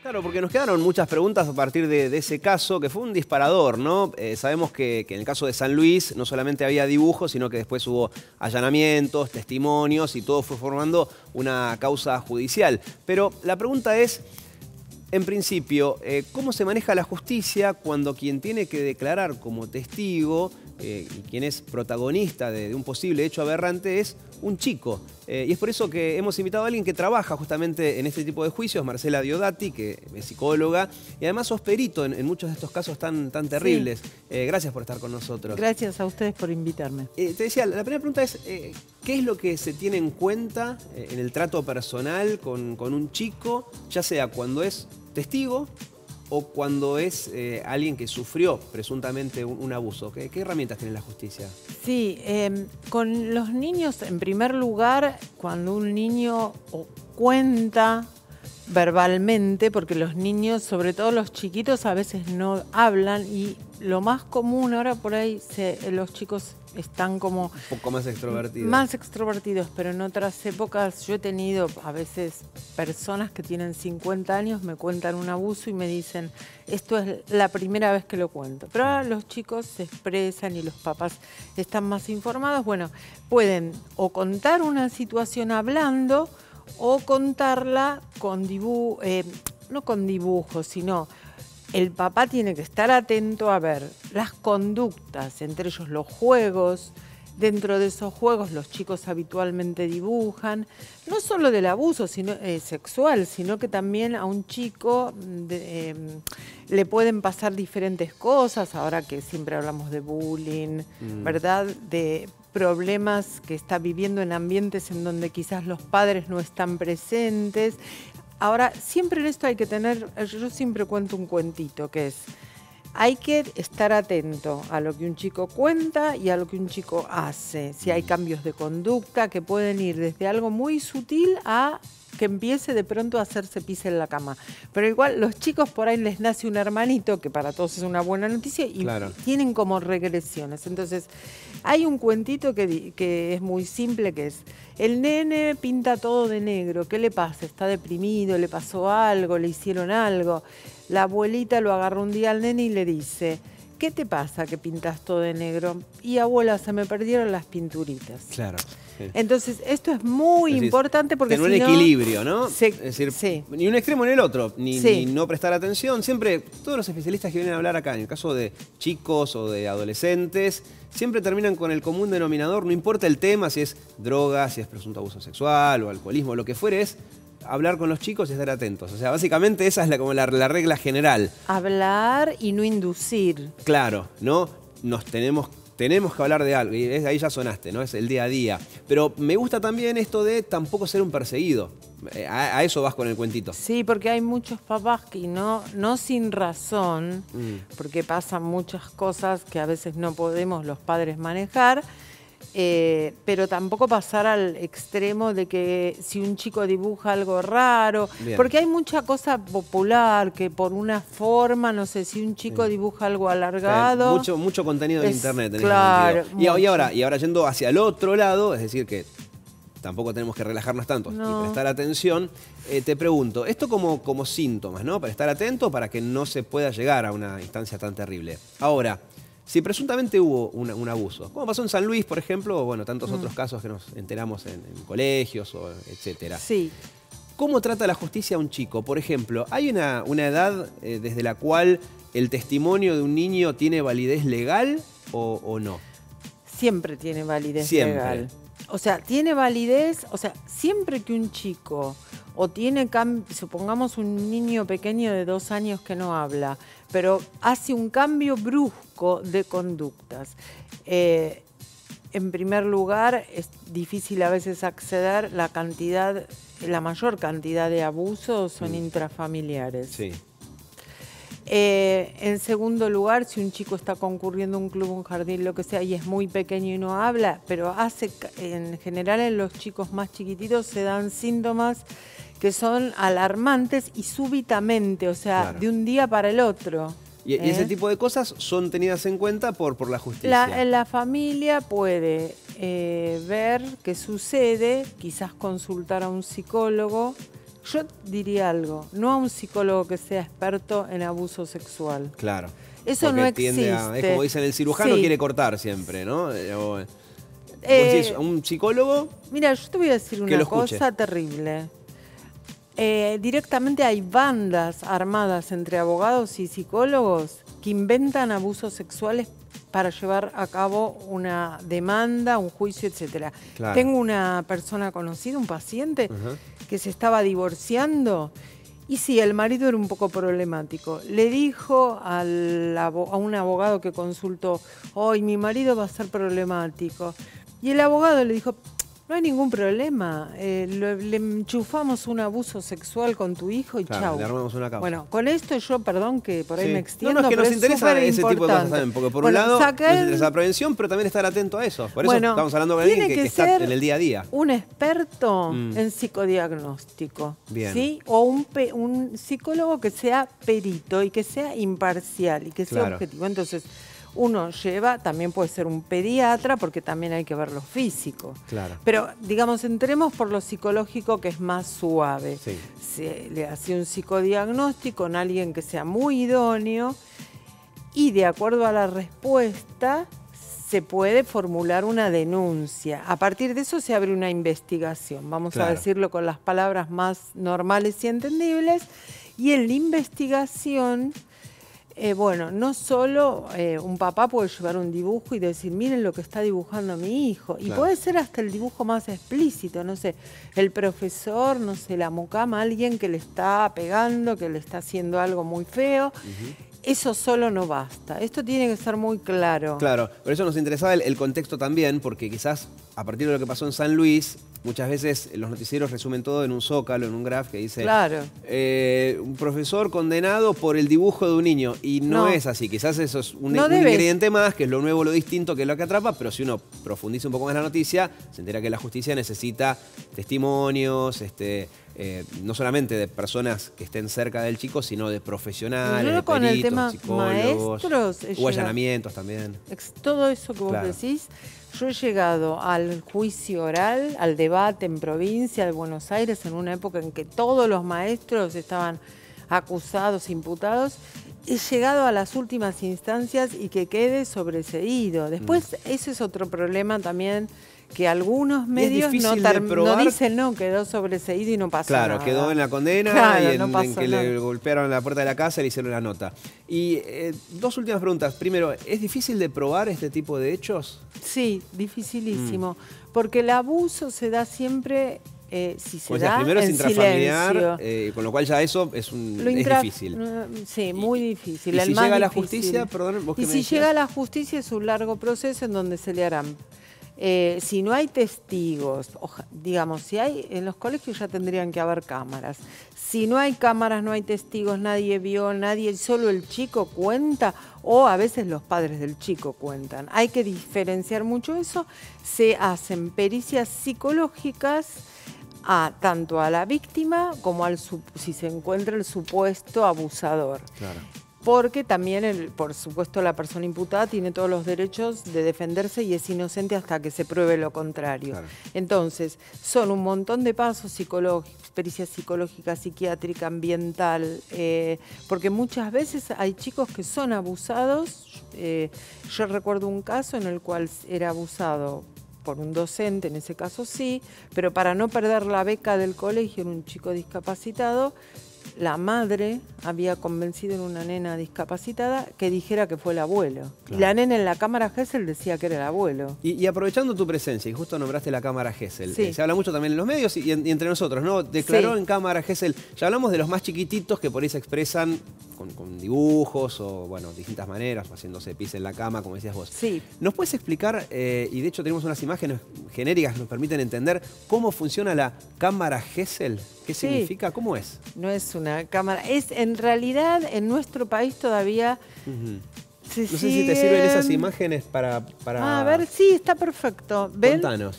Claro, porque nos quedaron muchas preguntas a partir de ese caso, que fue un disparador, ¿no? Sabemos que en el caso de San Luis no solamente había dibujos, sino que después hubo allanamientos, testimonios y todo fue formando una causa judicial. Pero la pregunta es, en principio, ¿cómo se maneja la justicia cuando quien tiene que declarar como testigo y quien es protagonista de un posible hecho aberrante es un chico? Y es por eso que hemos invitado a alguien que trabaja justamente en este tipo de juicios, Marcela Diodati, que es psicóloga y además sos perito en muchos de estos casos tan terribles. Sí. Gracias por estar con nosotros. Gracias a ustedes por invitarme. Te decía, la primera pregunta es, ¿qué es lo que se tiene en cuenta en el trato personal con un chico, ya sea cuando es testigo o cuando es alguien que sufrió presuntamente un abuso? ¿Qué herramientas tiene la justicia? Sí, con los niños, en primer lugar, cuando un niño cuenta verbalmente, porque los niños, sobre todo los chiquitos, a veces no hablan y lo más común ahora por ahí, los chicos están como... Un poco más extrovertidos. Más extrovertidos, pero en otras épocas yo he tenido a veces personas que tienen 50 años, me cuentan un abuso y me dicen, esto es la primera vez que lo cuento. Pero ahora los chicos se expresan y los papás están más informados. Bueno, pueden o contar una situación hablando o contarla con no con dibujos, sino el papá tiene que estar atento a ver las conductas, entre ellos los juegos. Dentro de esos juegos los chicos habitualmente dibujan, no solo del abuso sexual, sino que también a un chico le pueden pasar diferentes cosas, ahora que siempre hablamos de bullying, ¿verdad? De problemas que está viviendo en ambientes en donde quizás los padres no están presentes. Ahora, siempre en esto hay que tener, yo siempre cuento un cuentito que es, hay que estar atento a lo que un chico cuenta y a lo que un chico hace. Si hay cambios de conducta que pueden ir desde algo muy sutil a que empiece de pronto a hacerse pis en la cama. Pero igual los chicos por ahí les nace un hermanito, que para todos es una buena noticia, y claro, tienen como regresiones. Entonces, hay un cuentito que es muy simple, que es, el nene pinta todo de negro, ¿qué le pasa? ¿Está deprimido? ¿Le pasó algo? ¿Le hicieron algo? La abuelita lo agarró un día al nene y le dice, ¿qué te pasa que pintas todo de negro? Y abuela, se me perdieron las pinturitas. Claro. Sí. Entonces, esto es muy importante porque tener un equilibrio, ¿no? Es decir, ni un extremo ni el otro, ni no prestar atención. Siempre, todos los especialistas que vienen a hablar acá, en el caso de chicos o de adolescentes, siempre terminan con el común denominador, no importa el tema, si es droga, si es presunto abuso sexual o alcoholismo, lo que fuere, es hablar con los chicos y estar atentos. O sea, básicamente esa es como la regla general. Hablar y no inducir. Claro, ¿no? Tenemos que hablar de algo, y ahí ya sonaste, ¿no? Es el día a día. Pero me gusta también esto de tampoco ser un perseguido. A eso vas con el cuentito. Sí, porque hay muchos papás que no sin razón, porque pasan muchas cosas que a veces no podemos los padres manejar, pero tampoco pasar al extremo de que si un chico dibuja algo raro, porque hay mucha cosa popular que por una forma, no sé, si un chico dibuja algo alargado... Mucho contenido de internet. Claro. Y ahora yendo hacia el otro lado, es decir que tampoco tenemos que relajarnos tanto y prestar atención, te pregunto, esto como síntomas, ¿no? Para estar atento, para que no se pueda llegar a una instancia tan terrible. Ahora, si presuntamente hubo un abuso, como pasó en San Luis, por ejemplo, o bueno, tantos otros casos que nos enteramos en colegios, etcétera. Sí. ¿Cómo trata la justicia a un chico? Por ejemplo, ¿hay una edad desde la cual el testimonio de un niño tiene validez legal o no? Siempre tiene validez legal. O sea, tiene validez, o sea, siempre que un chico o tiene supongamos un niño pequeño de 2 años que no habla, pero hace un cambio brusco de conductas. En primer lugar, es difícil a veces acceder, la mayor cantidad de abusos son intrafamiliares. Sí. En segundo lugar, si un chico está concurriendo a un club, un jardín, lo que sea, y es muy pequeño y no habla, pero en general en los chicos más chiquititos se dan síntomas que son alarmantes y súbitamente, o sea, de un día para el otro. Y ese tipo de cosas son tenidas en cuenta por la justicia. La familia puede ver qué sucede, quizás consultar a un psicólogo Yo diría algo, no a un psicólogo que sea experto en abuso sexual. Claro. Eso Porque no existe. es como dicen, el cirujano Sí. quiere cortar siempre, ¿no? Vos decís, a un psicólogo Mira, yo te voy a decir que una lo escuche. cosa terrible. Directamente hay bandas armadas entre abogados y psicólogos que inventan abusos sexuales para llevar a cabo una demanda, un juicio, etcétera. Claro. Tengo una persona conocida, un paciente, Ajá. que se estaba divorciando y sí, el marido era un poco problemático. Le dijo a un abogado que consultó, hoy mi marido va a ser problemático. Y el abogado le dijo, no hay ningún problema, le enchufamos un abuso sexual con tu hijo y Claro, chau. le armamos una causa. Bueno, con esto yo, perdón que por ahí Sí. me extiendo, No, es que pero nos interesa súper ese tipo de cosas importante. también, porque por Bueno, un lado sacar- nos interesa la prevención, pero también estar atento a eso. Por eso Bueno, estamos hablando con alguien tiene que está ser en el día a día. un experto Mm. en psicodiagnóstico, Bien. ¿sí? O un psicólogo que sea perito y que sea imparcial y que sea Claro. objetivo. Entonces, uno lleva, también puede ser un pediatra, porque también hay que ver lo físico. Claro. Pero, digamos, entremos por lo psicológico, que es más suave. Sí. Se le hace un psicodiagnóstico con alguien que sea muy idóneo y de acuerdo a la respuesta se puede formular una denuncia. A partir de eso se abre una investigación, vamos Claro. a decirlo con las palabras más normales y entendibles. Y en la investigación, bueno, no solo un papá puede llevar un dibujo y decir, miren lo que está dibujando mi hijo. Y Claro. puede ser hasta el dibujo más explícito, no sé, el profesor, no sé, la mucama, alguien que le está pegando, que le está haciendo algo muy feo. Eso solo no basta. Esto tiene que ser muy claro. Claro, por eso nos interesaba el contexto también, porque quizás a partir de lo que pasó en San Luis, muchas veces los noticieros resumen todo en un zócalo, en un graph que dice Claro. Un profesor condenado por el dibujo de un niño. Y no, No. es así, quizás eso es un No debe. ingrediente más, que es lo nuevo, lo distinto, que es lo que atrapa, pero si uno profundiza un poco más la noticia, se entera que la justicia necesita testimonios, no solamente de personas que estén cerca del chico, sino de profesionales, Yo de con el peritos, tema psicólogos, maestros, he o llegado- allanamientos también. Todo eso que vos Claro. decís, yo he llegado al juicio oral, al debate en provincia de Buenos Aires, en una época en que todos los maestros estaban acusados, imputados. He llegado a las últimas instancias y que quede sobreseído. Después, ese es otro problema también, que algunos medios difícil de no probar. dicen, no, quedó sobreseído y no pasó Claro, nada. quedó en la condena Claro, y no en pasó que nada. le golpearon la puerta de la casa y le hicieron la nota. Y dos últimas preguntas. Primero, ¿es difícil de probar este tipo de hechos? Sí, dificilísimo, porque el abuso se da siempre, si se O sea, da, primero es en intrafamiliar, silencio. con lo cual ya eso es difícil. Sí, muy difícil. y el si más llega a la difícil. justicia, perdón, vos que Y me si decías. llega a la justicia es un largo proceso en donde se le harán. Si no hay testigos, digamos, si hay, en los colegios ya tendrían que haber cámaras. Si no hay cámaras, no hay testigos, nadie vio, solo el chico cuenta, o a veces los padres del chico cuentan. Hay que diferenciar mucho eso. Se hacen pericias psicológicas tanto a la víctima como si se encuentra el supuesto abusador. Claro. Porque también, por supuesto, la persona imputada tiene todos los derechos de defenderse y es inocente hasta que se pruebe lo contrario. Claro. Entonces, son un montón de pasos psicológicos, pericia psicológica, psiquiátrica, ambiental, porque muchas veces hay chicos que son abusados. Yo recuerdo un caso en el cual era abusado por un docente, en ese caso sí, pero para no perder la beca del colegio, en un chico discapacitado, la madre había convencido en una nena discapacitada que dijera que fue el abuelo. Claro. Y la nena en la cámara Gesell decía que era el abuelo. Y aprovechando tu presencia, y justo nombraste la cámara Gesell, Sí. se habla mucho también en los medios y entre nosotros, ¿no? Declaró Sí. en cámara Gesell, ya hablamos de los más chiquititos que por ahí se expresan con dibujos o, bueno, distintas maneras, haciéndose pis en la cama, como decías vos. Sí. ¿Nos puedes explicar, y de hecho tenemos unas imágenes genéricas que nos permiten entender cómo funciona la cámara Gesell? ¿Qué Sí. significa? ¿Cómo es? No es una cámara, es en realidad en nuestro país todavía Ujú. se No sé si te sirven esas siguen- imágenes para... A ver, sí, está perfecto. ¿Ven? Contanos.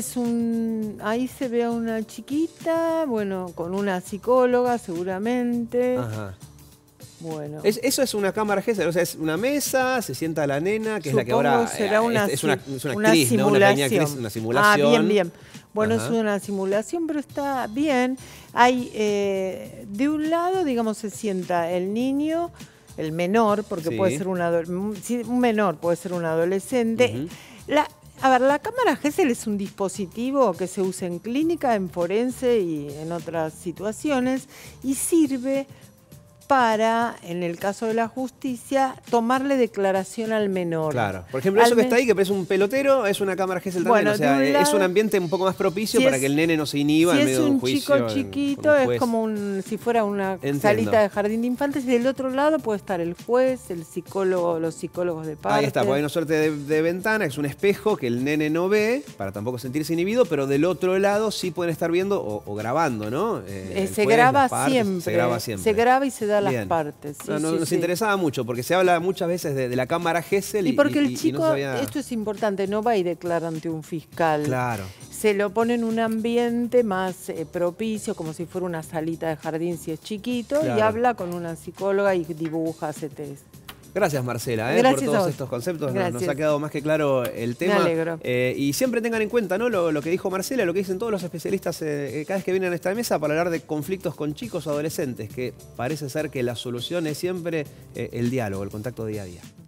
Ahí se ve a una chiquita, bueno, con una psicóloga seguramente. Ajá. Bueno. Eso es una cámara Gesell, o sea, es una mesa, se sienta la nena, que es la que ahora será es una una actriz, ¿no? Una pequeña simulación. actriz, una simulación. Ah, bien, bien. Bueno, Ajá. es una simulación, pero está bien. Hay, de un lado, digamos, se sienta el niño, el menor, porque Sí. puede ser un menor, puede ser un adolescente. Ujú. A ver, la cámara Gesell es un dispositivo que se usa en clínica, en forense y en otras situaciones, y sirve para, en el caso de la justicia, tomarle declaración al menor. Claro. Por ejemplo, eso que está ahí, que parece un pelotero, es una cámara Gesell también. Bueno, O sea, de un lado, es un ambiente un poco más propicio si para es- que el nene no se inhiba si en es medio de un un juicio. chico con chiquito, un es juez. como si fuera una Entiendo. salita de jardín de infantes, y del otro lado puede estar el juez, el psicólogo, los psicólogos de parte. Ahí está, porque hay una suerte de ventana, es un espejo que el nene no ve, para tampoco sentirse inhibido, pero del otro lado sí pueden estar viendo o grabando, ¿no? El Se juez, graba las partes, siempre. Se graba siempre. Se graba y se da Bien. las partes. Sí, No, sí, nos sí. interesaba mucho, porque se habla muchas veces de la cámara Gesell Y porque el y chico, no sabía... esto es importante, no va y declara ante un fiscal. Claro. Se lo pone en un ambiente más propicio, como si fuera una salita de jardín si es chiquito, y Claro. habla con una psicóloga y dibuja, hace test. Gracias, Marcela, por Gracias a todos vos. estos conceptos. Nos Gracias. ha quedado más que claro el tema. Me alegro. Y siempre tengan en cuenta, ¿no? lo que dijo Marcela, lo que dicen todos los especialistas cada vez que vienen a esta mesa para hablar de conflictos con chicos o adolescentes, que parece ser que la solución es siempre el diálogo, el contacto día a día.